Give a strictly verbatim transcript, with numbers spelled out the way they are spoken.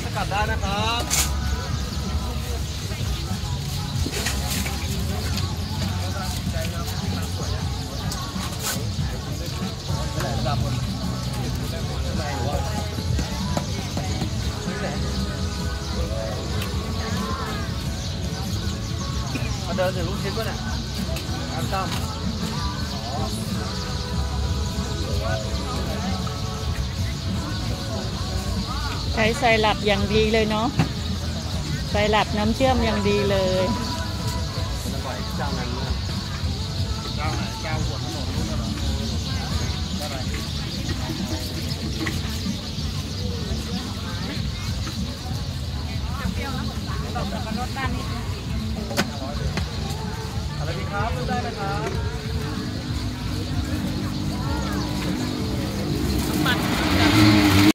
กลับได้นะครับดับหมดเขาเดินถึงลูกชิ้นป่ะเนี่ยอันตั้มใช้ไซรัปอย่างดีเลยเนาะไซรัปน้ำเชื่อมอย่างดีเลยเจ้านั้นเจ้าไหนเจ้าหัวถนนนู่นเหรอเจ้าไหนอะไรดีครับได้ไหมครับ